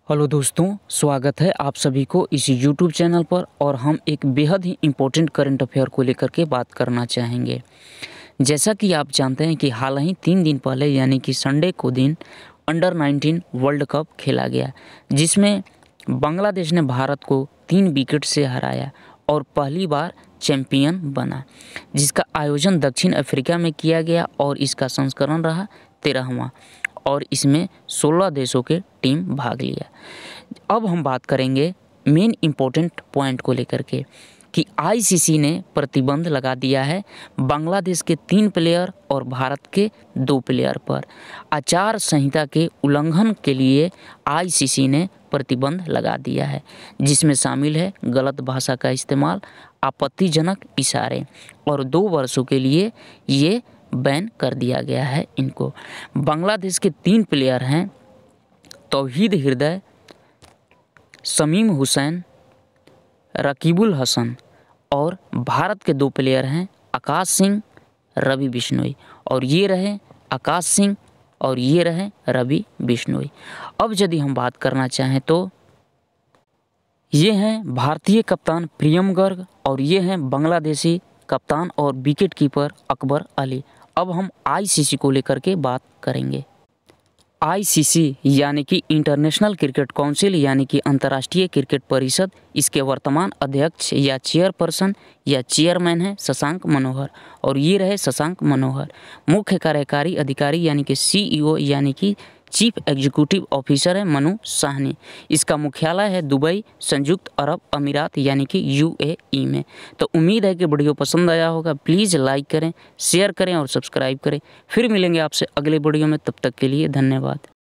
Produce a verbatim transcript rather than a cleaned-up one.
Hello दोस्तों, स्वागत है आप सभी को इस यूट्यूब चैनल पर। और हम एक बेहद ही इम्पोर्टेंट करंट अफेयर को लेकर के बात करना चाहेंगे। जैसा कि आप जानते हैं कि हाल ही तीन दिन पहले यानी कि संडे को दिन अंडर नाइनटीन वर्ल्ड कप खेला गया, जिसमें बांग्लादेश ने भारत को तीन विकेट से हराया और पहली बार चैंपियन बना, जिसका आयोजन दक्षिण अफ्रीका में किया गया और इसका संस्करण रहा तेरहवां और इसमें सोलह देशों के टीम भाग लिया। अब हम बात करेंगे मेन इम्पोर्टेंट पॉइंट को लेकर के कि आईसीसी ने प्रतिबंध लगा दिया है बांग्लादेश के तीन प्लेयर और भारत के दो प्लेयर पर। आचार संहिता के उल्लंघन के लिए आईसीसी ने प्रतिबंध लगा दिया है, जिसमें शामिल है गलत भाषा का इस्तेमाल, आपत्तिजनक इशारे, और दो वर्षों के लिए ये बैन कर दिया गया है इनको। बांग्लादेश के तीन प्लेयर हैं तौहीद हृदय, शमीम हुसैन, रकीबुल हसन, और भारत के दो प्लेयर हैं आकाश सिंह, रवि बिश्नोई। और ये रहे आकाश सिंह और ये रहे रवि बिश्नोई। अब यदि हम बात करना चाहें तो ये हैं भारतीय कप्तान प्रियम गर्ग और ये हैं बांग्लादेशी कप्तान और विकेट कीपर अकबर अली। अब हम आईसीसी को लेकर के बात करेंगे। आईसीसी यानी कि इंटरनेशनल क्रिकेट काउंसिल यानी कि अंतर्राष्ट्रीय क्रिकेट परिषद, इसके वर्तमान अध्यक्ष या चेयरपर्सन या चेयरमैन है शशांक मनोहर और ये रहे शशांक मनोहर। मुख्य कार्यकारी अधिकारी यानी कि सीईओ यानी कि चीफ एग्जीक्यूटिव ऑफिसर है मनु साहनी। इसका मुख्यालय है दुबई, संयुक्त अरब अमीरात यानी कि यूएई में। तो उम्मीद है कि वीडियो पसंद आया होगा। प्लीज़ लाइक करें, शेयर करें और सब्सक्राइब करें। फिर मिलेंगे आपसे अगले वीडियो में, तब तक के लिए धन्यवाद।